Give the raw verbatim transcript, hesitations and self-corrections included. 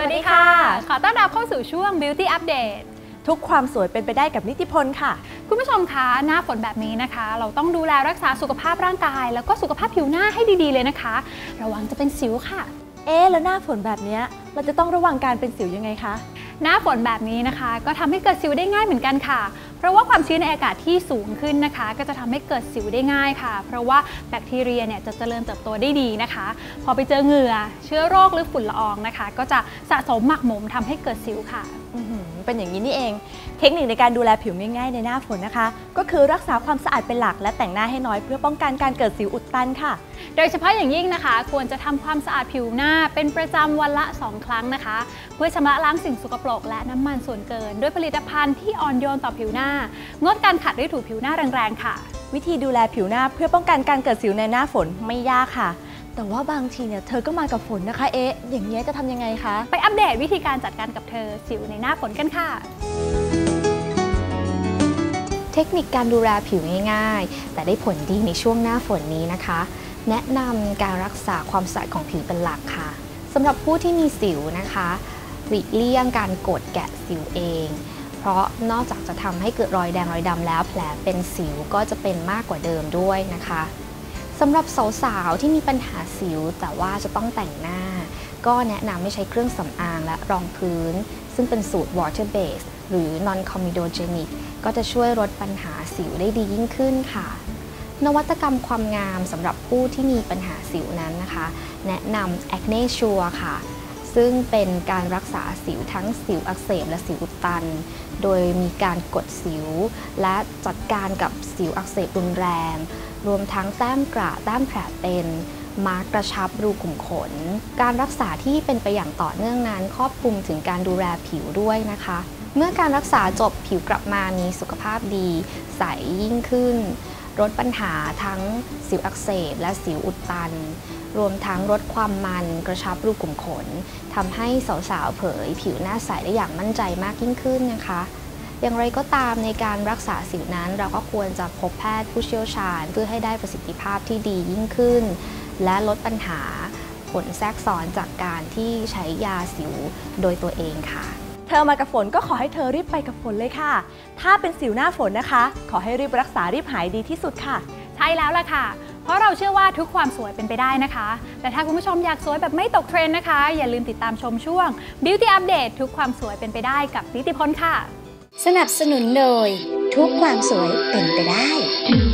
วัสดีค่ะขอต้อนรับเข้าสู่ช่วง Beauty Update ทุกความสวยเป็นไปได้กับนิติพลค่ะคุณผู้ชมคะหน้าฝนแบบนี้นะคะเราต้องดูแลรักษาสุขภาพร่างกายแล้วก็สุขภาพผิวหน้าให้ดีๆเลยนะคะระวังจะเป็นสิวค่ะเอ๊ะแล้วหน้าฝนแบบนี้เราจะต้องระวังการเป็นสิวยังไงคะหน้าฝนแบบนี้นะคะก็ทำให้เกิดสิวได้ง่ายเหมือนกันค่ะเพราะว่าความชื้นในอากาศที่สูงขึ้นนะคะก็จะทำให้เกิดสิวได้ง่ายค่ะเพราะว่าแบคทีเรียเนี่ยจะเจริญเติบโตได้ดีนะคะพอไปเจอเหงื่อเชื้อโรคหรือฝุ่นละอองนะคะก็จะสะสมหมักหมมทำให้เกิดสิวค่ะเป็นอย่างนี้นี่เองเทคนิคในการดูแลผิวง่ายๆในหน้าฝนนะคะก็คือรักษาความสะอาดเป็นหลักและแต่งหน้าให้น้อยเพื่อป้องกันการเกิดสิวอุดตันค่ะโดยเฉพาะอย่างยิ่งนะคะควรจะทำความสะอาดผิวหน้าเป็นประจำวันละสองครั้งนะคะเพื่อชำระล้างสิ่งสกปรกและน้ำมันส่วนเกินด้วยผลิตภัณฑ์ที่อ่อนโยนต่อผิวหน้างดการขัดด้วยถูผิวหน้าแรงๆค่ะวิธีดูแลผิวหน้าเพื่อป้องกันการเกิดสิวในหน้าฝนไม่ยากค่ะแต่ว่าบางทีเนี่ยเธอก็มากับฝนนะคะเอ๊ะอย่างนี้จะทำยังไงคะไปอัปเดตวิธีการจัดการกับเธอสิวในหน้าฝนกันค่ะเทคนิคการดูแลผิวง่ายๆแต่ได้ผลดีในช่วงหน้าฝนนี้นะคะแนะนำการรักษาความสะอาดของผิวเป็นหลักค่ะสำหรับผู้ที่มีสิวนะคะหลีกเลี่ยงการกดแกะสิวเองเพราะนอกจากจะทำให้เกิดรอยแดงรอยดำแล้วแผลเป็นสิวก็จะเป็นมากกว่าเดิมด้วยนะคะสำหรับสาวๆที่มีปัญหาสิวแต่ว่าจะต้องแต่งหน้าก็แนะนำให้ใช้เครื่องสำอางและรองพื้นซึ่งเป็นสูตร water base หรือ non comedogenic ก็จะช่วยลดปัญหาสิวได้ดียิ่งขึ้นค่ะนวัตกรรมความงามสำหรับผู้ที่มีปัญหาสิวนั้นนะคะแนะนำ Acne Sure ค่ะซึ่งเป็นการรักษาสิวทั้งสิวอักเสบและสิวอุดตันโดยมีการกดสิวและจัดการกับสิวอักเสบรุนแรงรวมทั้งแต้มกระแต้มแผลเป็นมาร์กกระชับรูขุมขนการรักษาที่เป็นไปอย่างต่อเนื่องนั้นครอบคลุมถึงการดูแลผิวด้วยนะคะเมื่อการรักษาจบผิวกลับมามีสุขภาพดีใสยิ่งขึ้นลดปัญหาทั้งสิวอักเสบและสิวอุดตันรวมทั้งลดความมันกระชับรูขุมขนทำให้สาวๆเผยผิวหน้าใสได้อย่างมั่นใจมากยิ่งขึ้นนะคะอย่างไรก็ตามในการรักษาสิวนั้นเราก็ควรจะพบแพทย์ผู้เชี่ยวชาญเพื่อให้ได้ประสิทธิภาพที่ดียิ่งขึ้นและลดปัญหาผลแทรกซ้อนจากการที่ใช้ยาสิวโดยตัวเองค่ะเธอมากับฝนก็ขอให้เธอรีบไปกับฝนเลยค่ะถ้าเป็นสิวหน้าฝนนะคะขอให้รีบรักษารีบหายดีที่สุดค่ะใช่แล้วล่ะค่ะเพราะเราเชื่อว่าทุกความสวยเป็นไปได้นะคะแต่ถ้าคุณผู้ชมอยากสวยแบบไม่ตกเทรนด์นะคะอย่าลืมติดตามชมช่วง Beauty Update ทุกความสวยเป็นไปได้กับนิติพลค่ะสนับสนุนโดยทุกความสวยเป็นไปได้